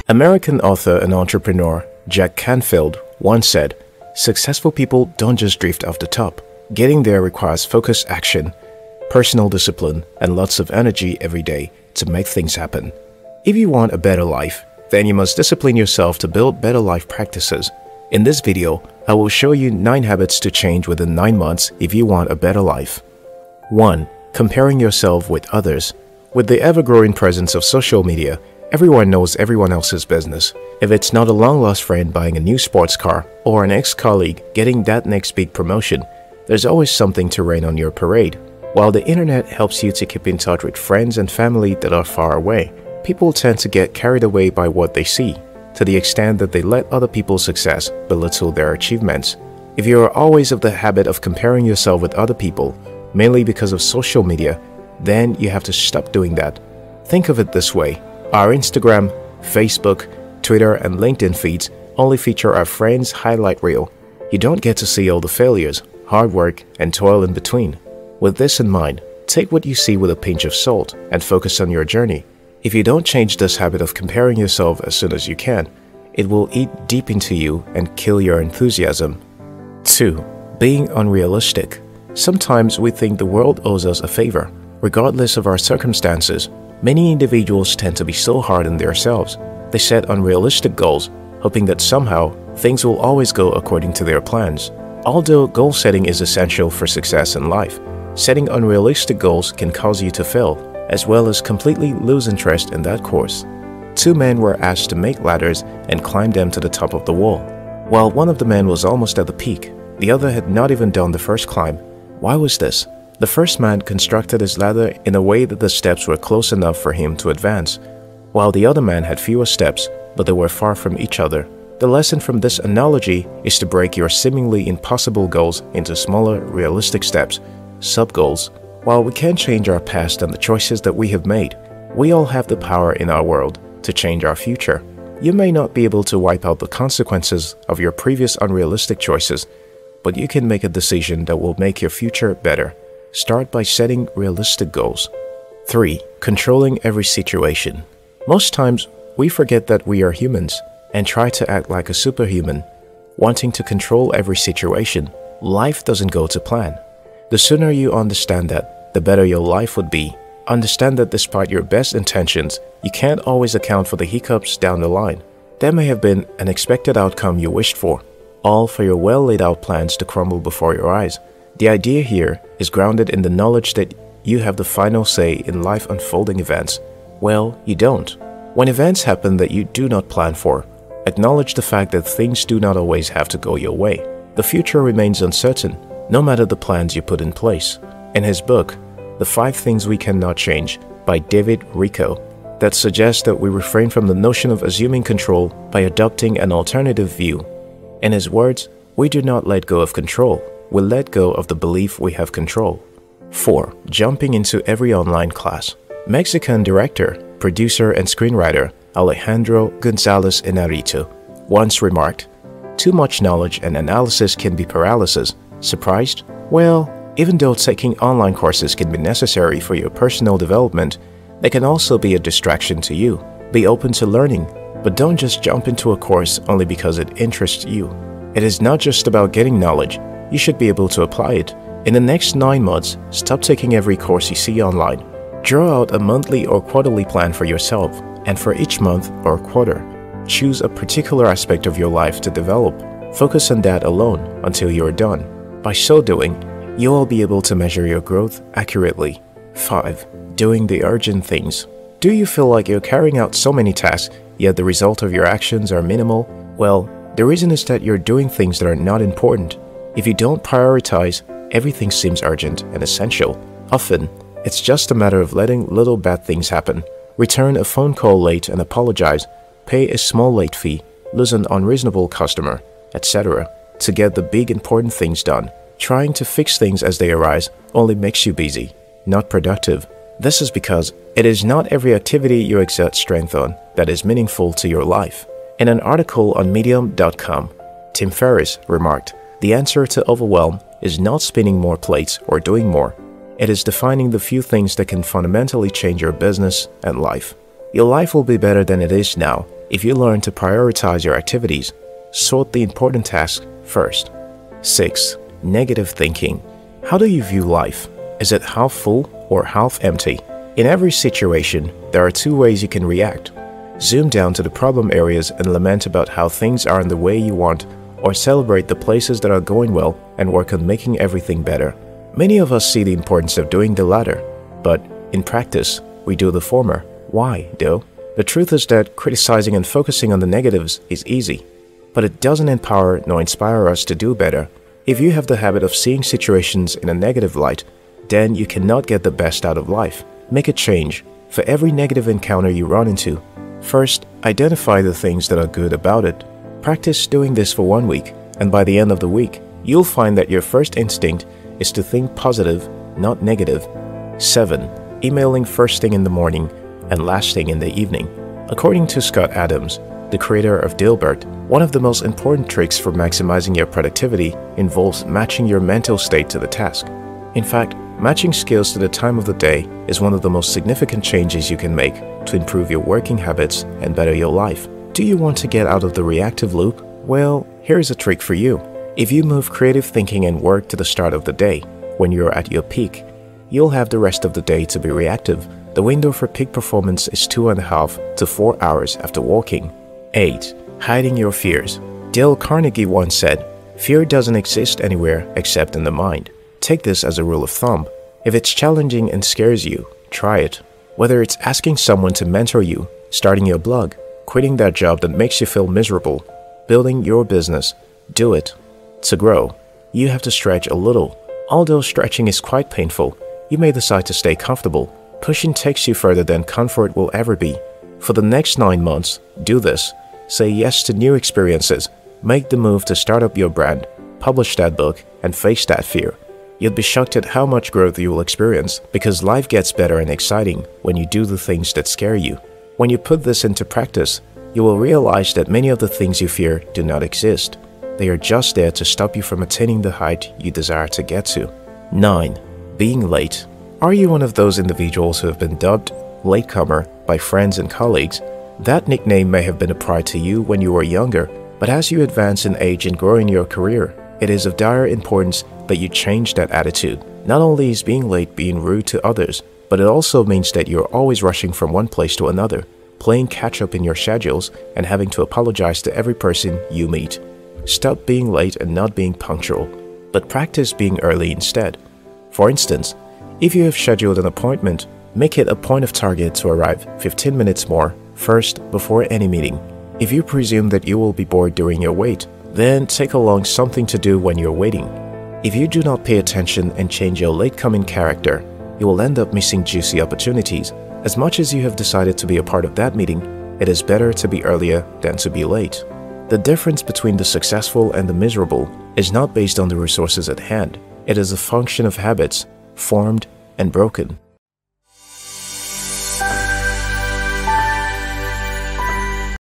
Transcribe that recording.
American author and entrepreneur Jack Canfield once said, "Successful people don't just drift off the top. Getting there requires focused action, personal discipline, and lots of energy every day to make things happen." If you want a better life, then you must discipline yourself to build better life practices. In this video, I will show you 9 habits to change within 9 months if you want a better life. 1. Comparing yourself with others. With the ever-growing presence of social media, everyone knows everyone else's business. If it's not a long-lost friend buying a new sports car or an ex-colleague getting that next big promotion, there's always something to rain on your parade. While the internet helps you to keep in touch with friends and family that are far away, people tend to get carried away by what they see, to the extent that they let other people's success belittle their achievements. If you are always of the habit of comparing yourself with other people, mainly because of social media, then you have to stop doing that. Think of it this way. Our Instagram, Facebook, Twitter, and LinkedIn feeds only feature our friends' highlight reel. You don't get to see all the failures, hard work, and toil in between. With this in mind, take what you see with a pinch of salt and focus on your journey. If you don't change this habit of comparing yourself as soon as you can, it will eat deep into you and kill your enthusiasm. 2. Being unrealistic. Sometimes we think the world owes us a favor. Regardless of our circumstances, many individuals tend to be so hard on themselves. They set unrealistic goals, hoping that somehow things will always go according to their plans. Although goal setting is essential for success in life, setting unrealistic goals can cause you to fail, as well as completely lose interest in that course. 2 men were asked to make ladders and climb them to the top of the wall. While one of the men was almost at the peak, the other had not even done the first climb. Why was this? The first man constructed his ladder in a way that the steps were close enough for him to advance, while the other man had fewer steps, but they were far from each other. The lesson from this analogy is to break your seemingly impossible goals into smaller, realistic steps, sub-goals. While we can't change our past and the choices that we have made, we all have the power in our world to change our future. You may not be able to wipe out the consequences of your previous unrealistic choices, but you can make a decision that will make your future better. Start by setting realistic goals. 3. Controlling every situation. Most times, we forget that we are humans and try to act like a superhuman, wanting to control every situation. Life doesn't go to plan. The sooner you understand that, the better your life would be. Understand that despite your best intentions, you can't always account for the hiccups down the line. There may have been an expected outcome you wished for, all for your well-laid-out plans to crumble before your eyes. The idea here is grounded in the knowledge that you have the final say in life unfolding events. Well, you don't. When events happen that you do not plan for, acknowledge the fact that things do not always have to go your way. The future remains uncertain, no matter the plans you put in place. In his book, The 5 Things We Cannot Change by David Richo, that suggests that we refrain from the notion of assuming control by adopting an alternative view. In his words, we do not let go of control. We let go of the belief we have control. 4. Jumping into every online class. Mexican director, producer, and screenwriter Alejandro González Iñárritu once remarked, "Too much knowledge and analysis can be paralysis. Surprised? Well, even though taking online courses can be necessary for your personal development, they can also be a distraction to you. Be open to learning, but don't just jump into a course only because it interests you. It is not just about getting knowledge. You should be able to apply it. In the next 9 months, stop taking every course you see online. Draw out a monthly or quarterly plan for yourself, and for each month or quarter, choose a particular aspect of your life to develop. Focus on that alone until you are done. By so doing, you will be able to measure your growth accurately. 5. Doing the urgent things. Do you feel like you're carrying out so many tasks, yet the result of your actions are minimal? Well, the reason is that you're doing things that are not important. If you don't prioritize, everything seems urgent and essential. Often, it's just a matter of letting little bad things happen. Return a phone call late and apologize. Pay a small late fee, lose an unreasonable customer, etc. to get the big important things done. Trying to fix things as they arise only makes you busy, not productive. This is because it is not every activity you exert strength on that is meaningful to your life. In an article on Medium.com, Tim Ferriss remarked, "The answer to overwhelm is not spinning more plates or doing more. It is defining the few things that can fundamentally change your business and life. Your life will be better than it is now if you learn to prioritize your activities, sort the important tasks first. 6. Negative thinking. How do you view life? Is it half full or half empty? In every situation, there are two ways you can react. Zoom down to the problem areas and lament about how things aren't the way you want, or celebrate the places that are going well and work on making everything better. Many of us see the importance of doing the latter, but in practice, we do the former. Why, though? The truth is that criticizing and focusing on the negatives is easy, but it doesn't empower nor inspire us to do better. If you have the habit of seeing situations in a negative light, then you cannot get the best out of life. Make a change. For every negative encounter you run into, first, identify the things that are good about it. Practice doing this for 1 week, and by the end of the week, you'll find that your first instinct is to think positive, not negative. 7. Emailing first thing in the morning and last thing in the evening. According to Scott Adams, the creator of Dilbert, one of the most important tricks for maximizing your productivity involves matching your mental state to the task. In fact, matching skills to the time of the day is one of the most significant changes you can make to improve your working habits and better your life. Do you want to get out of the reactive loop? Well, here's a trick for you. If you move creative thinking and work to the start of the day, when you're at your peak, you'll have the rest of the day to be reactive. The window for peak performance is 2.5 to 4 hours after walking. 8. Hiding your fears. Dale Carnegie once said, "Fear doesn't exist anywhere except in the mind." Take this as a rule of thumb. If it's challenging and scares you, try it. Whether it's asking someone to mentor you, starting your blog, quitting that job that makes you feel miserable, building your business, do it. To grow, you have to stretch a little. Although stretching is quite painful, you may decide to stay comfortable. Pushing takes you further than comfort will ever be. For the next 9 months, do this. Say yes to new experiences. Make the move to start up your brand, publish that book, and face that fear. You'll be shocked at how much growth you will experience, because life gets better and exciting when you do the things that scare you. When you put this into practice, you will realize that many of the things you fear do not exist. They are just there to stop you from attaining the height you desire to get to. 9. Being late. Are you one of those individuals who have been dubbed latecomer by friends and colleagues? That nickname may have been applied to you when you were younger, but as you advance in age and grow in your career, it is of dire importance that you change that attitude. Not only is being late being rude to others, but it also means that you're always rushing from one place to another, playing catch-up in your schedules, and having to apologize to every person you meet. Stop being late and not being punctual, but practice being early instead. For instance, if you have scheduled an appointment, make it a point of target to arrive 15 minutes more first before any meeting. If you presume that you will be bored during your wait, then take along something to do when you're waiting. If you do not pay attention and change your late-coming character, you will end up missing juicy opportunities. As much as you have decided to be a part of that meeting, it is better to be earlier than to be late. The difference between the successful and the miserable is not based on the resources at hand. It is a function of habits, formed and broken.